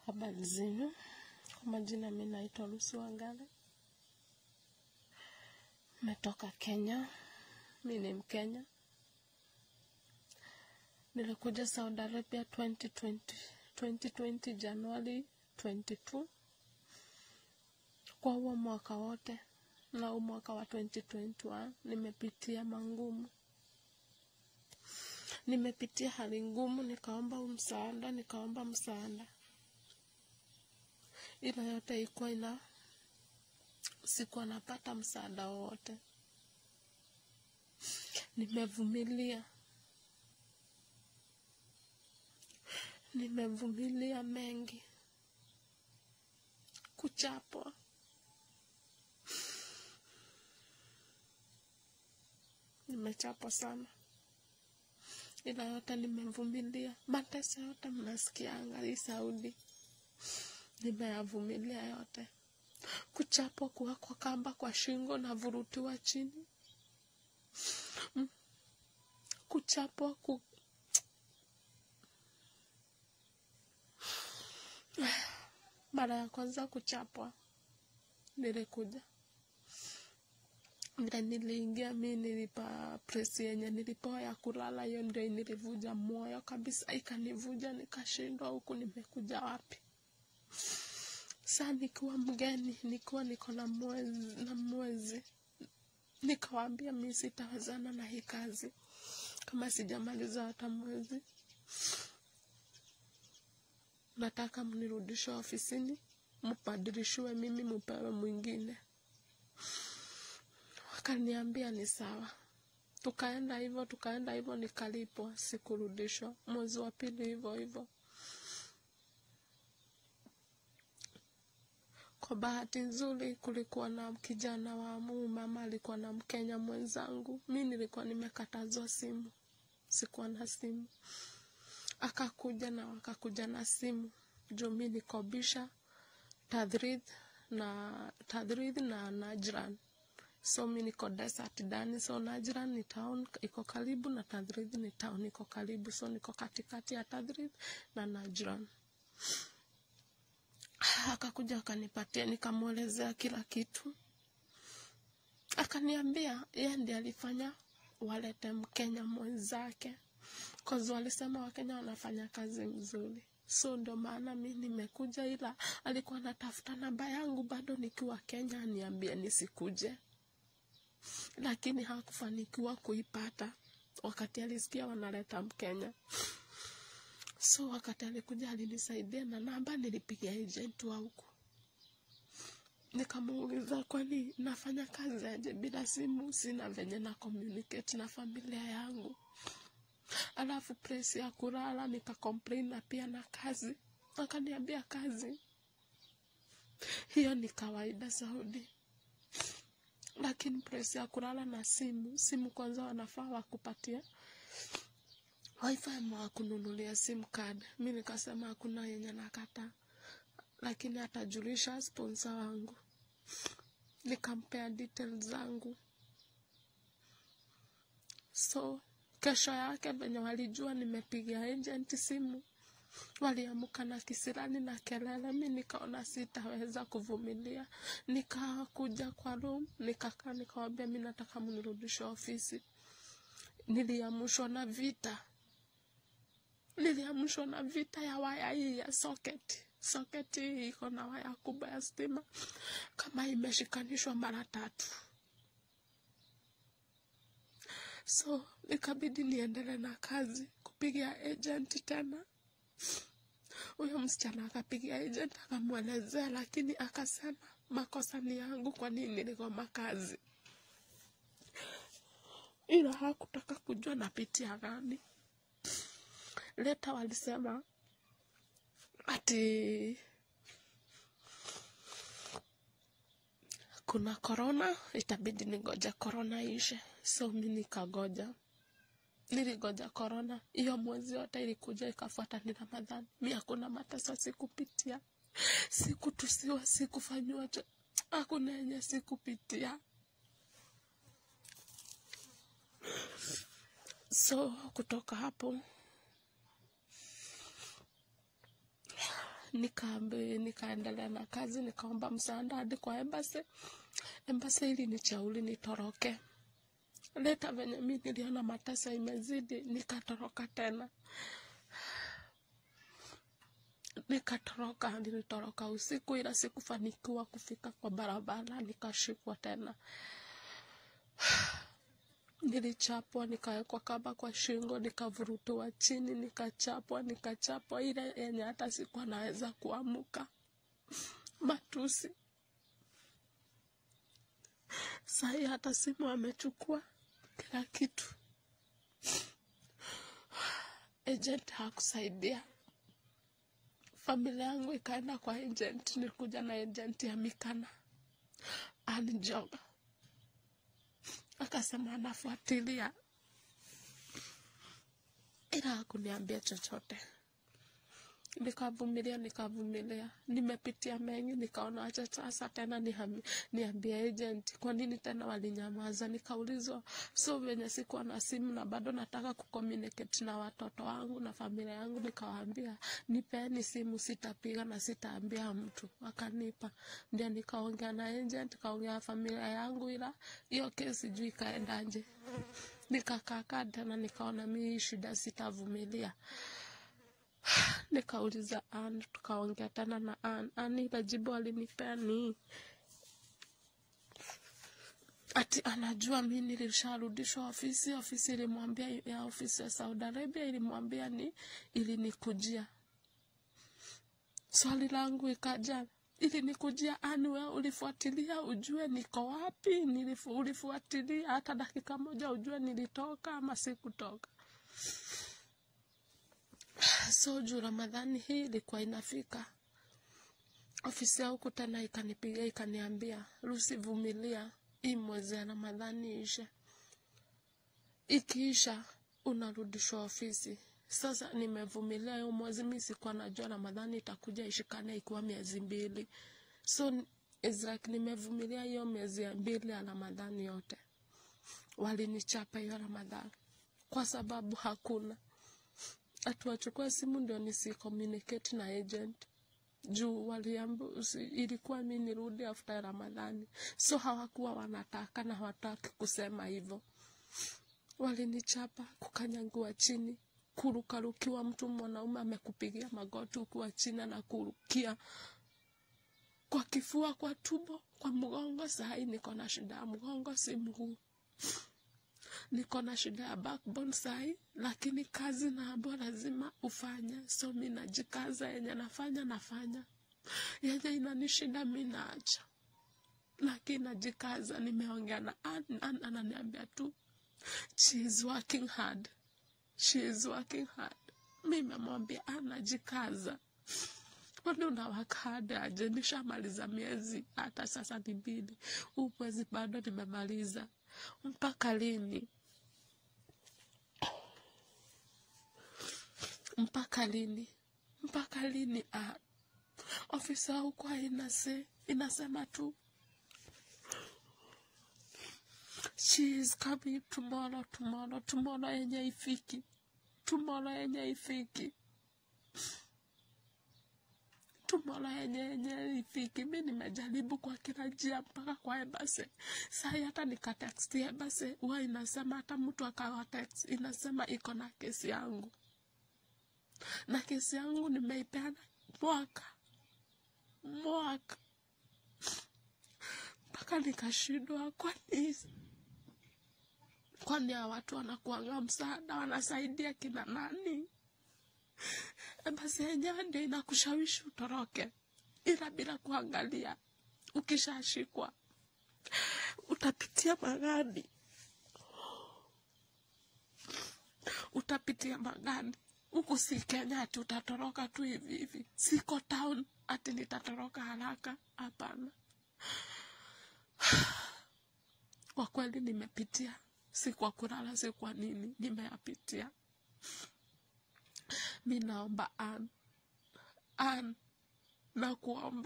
Habari zenu. Kwa majina mimi naitwa Lucy Wangari. Nimetoka Kenya. Mimi ni Mkenya. Nilikuja Saudi Arabia 2020 January 22. Kwa huo mwaka wote na huo mwaka wa 2021 nimepitia mangumu. Nimepitia hali ngumu, nikaomba msaada. Ila yote ilikuwa sikuwa napata msaada wote. Nimevumilia mengi. Kuchapwa. Nimechapwa sana. Ila yote nimevumilia. Mateso yote mnasikianga hii Saudi. Nimeyavumilia yote. Kuchapwa, kuwekwa kamba kwa shingo na vurutiwa chini. Kuchapwa mara ya kwanza kuchapwa nilikuja. Vile niliingia mimi nilipa presi yenye nilipewa ya kulala, hiyo ndio nilivuja moyo kabisa, ikanivuja nikashindwa huku nimekuja wapi. Sasa nikiwa mgeni, niko na mwezi. Nikawaambia mimi sitawezana na hii kazi kama sijamaliza hata mwezi. Nataka mnirudishe ofisini, mbadilishiwe mimi mpewe mwingine. Wakaniambia ni sawa. Tukaenda hivyo nikalipwa, sikurudishwa. Mwezi wa pili hivyo. Kwa bahati nzuri kulikuwa na kijana wa mama alikuwa na Mkenya mwenzangu. Mimi nilikuwa nimekatazwa simu. Sikuwa na simu. Akakuja na simu. Juu mimi nikobisha Tadrid na Najran. So mimi niko desert ndani, so Najran ni town iko karibu na Tadrid ni town iko karibu, so niko katikati ya Tadrid na Najran. Akakuja akanipatia, nikamuelezea kila kitu. Akaniambia yeye ndiye alifanya walete Mkenya mwenzake. Cause walisema Wakenya wanafanya kazi mzuri. So ndo maana mimi nimekuja, ila alikuwa anatafuta namba yangu bado nikiwa Kenya aniambie nisikuje. Lakini hakufanikiwa kuipata wakati alisikia wanaleta Mkenya. So wakati alikuja alinisaidia na namba, nilipigia agent wa huko. Nikamuuliza kwani nafanya kazi aje bila simu, sina venye na communicate na familia yangu. Alafu presi ya kulala nika-complain na pia na kazi. Akaniambia kazi hiyo ni kawaida Saudi. Lakini presi ya kulala na simu kwanza wanafaa wakupatie wifi ama kununulia sim card. Mimi nikasema hakuna yenye nakata. Lakini atajulisha sponsor wangu. Nikampea details zangu. So kesho yake venye walijua nimepigia agent simu, waliamka na kisirani na kelele. Mimi nikaona sitaweza kuvumilia. Nikakuja kwa room, nikakaa nikawaambia mimi nataka mnirudishe ofisi. Niliamshwa na vita ya waya hii ya socket. Socket hii iko na waya kubwa ya stima kama imeshikanishwa mara 3. So nikabidi niendelee na kazi, kupigia agent tena. Huyo msichana akapigia agent akamuelezea, lakini akasema makosa ni yangu, kwa nini niligoma kazi. Ila hakutaka kujua napitia gani. Leta walisema ati kuna corona, itabidi ningoja corona ishe. So mimi nikagoja. Niligoja corona. Hiyo mwezi yote ilikuja ikafuata ni Ramadhani. Mimi hakuna mateso sikupitia. Sikutusiwa, sikufanywa, hakuna yenye sikupitia. So kutoka hapo nikaendelea na kazi, nikaomba msaada hadi kwa embassy. Embassy ili nichauli nitoroke. Leta venye mimi niliona mateso imezidi, nikatoroka tena. Nilitoroka usiku, ila sikufanikiwa kufika kwa barabara, nikashikwa tena. Nilichapwa, nikawekwa kamba kwa shingo, nikavurutwa chini, nikachapwa ile yenye hata sikuwa naweza kuamuka. Matusi. Sahi hata simu amechukua kila kitu. Agent hakusaidia. Familia yangu ikaenda kwa agent, nilikuja na agent ya Mikana. Anijoga. Akasema anafuatilia. Ila hakuniambia chochote. Nikavumilia. Nimepitia mengi, nikaona acha sasa tena niambie agent. Kwa nini tena walinyamaza? Nikaulizwa, so venye sikuwa na simu na bado nataka kucommunicate na watoto wangu na familia yangu, nikawaambia nipeni simu, sitapiga na sitaambia mtu. Wakanipa. Ndio nikaongea na agent, kaongea familia yangu, ila hiyo kesi sijui ikaendaje. Nikakaa tena nikaona mimi shida sitavumilia. Nikauliza Ann, tukaongea tena na Ann ile jibu alinipea ni ati anajua mimi nilisharudishwa ofisi ilimwambia ya ofisi ya Saudi Arabia ilimwambia ilinikujia. Swali langu ikaja, ilinikujia Ann, wewe ulifuatilia ujue niko wapi? Ulifuatilia hata dakika moja ujue nilitoka ama sikutoka? So juu Ramadhani hii ilikuwa inafika, ofisi huko tena ikanipigia ikaniambia, Lucy vumilia, hii mwezi ya Ramadhani ishe. Ikiisha unarudishwa ofisi. Sasa nimevumilia hiyo mwezi, mimi sikuwa najua Ramadhani itakuja ishikane ikiwa miezi 2. So it's like nimevumilia hiyo miezi 2 ya Ramadhani yote. Walinichapa hiyo Ramadhani kwa sababu hakuna atuachukua simu ndio nisicommunicate na agent. Juu waliambu ilikuwa mimi nirudi after Ramadhani. So hawakuwa wanataka na hawataki kusema hivyo. Walinichapa, kukanyangua chini, kurukarukiwa, mtu mwanaume amekupigia magoti ukiwa chini na kurukia kwa kifua, kwa tumbo, kwa mgongo. Sahi niko na shida ya mgongo, si mguu. Niko na shida ya backbone sahi, lakini kazi na ambayo lazima ufanye. So mimi najikaza, yenye nafanya. Yenye inanishinda mimi naacha. Lakini najikaza. Nimeongea na ananiambia tu, she is working hard. Mimi namwambia najikaza. Kwani unawaka hard aje? Nishamaliza miezi hata sasa ni 2. Mwezi bado nimemaliza. Mpaka lini? Ofisa huko inasema tu she is coming tomorrow yenye ifiki. Mimi nimejaribu kwa kila njia mpaka kwa embassy. Sasa hata nikatext embassy, huwa inasema hata mtu akawa text inasema iko na kesi yangu. Na kesi yangu nimeipeana mwaka. Mpaka nikashindwa, kwani watu wanakuanga msaada, wanasaidia kina nani? Basi yenyewe ndio inakushawishi utoroke, ila bila kuangalia. Ukishashikwa utapitia magani. Huku si Kenya ati utatoroka tu hivi. Siko town ati nitatoroka haraka, hapana. Kwa kweli nimepitia, si kwa kulala, si kwa nini, nimeyapitia. Mimi naomba Ann, na kuomba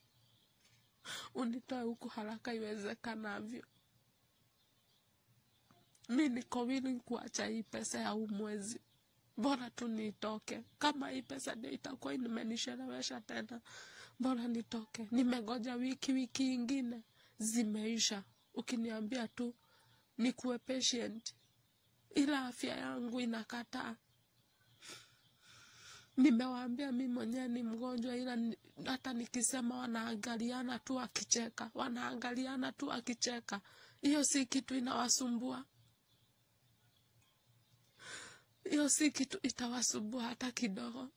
unitoe huku haraka iwezekanavyo. Mimi niko willing kuacha hii pesa ya mwezi. bora tu nitoke. Kama hii pesa ndio itakuwa imenisherewesha tena, bora nitoke. Nimegoja wiki ingine zimeisha. Ukiniambia tu nikuwe patient, ila afya yangu inakataa. Nimewaambia mimi mwenyewe ni mgonjwa, ila hata nikisema wanaangaliana tu wakicheka. Hiyo si kitu inawasumbua. Hiyo si kitu itawasumbua hata kidogo.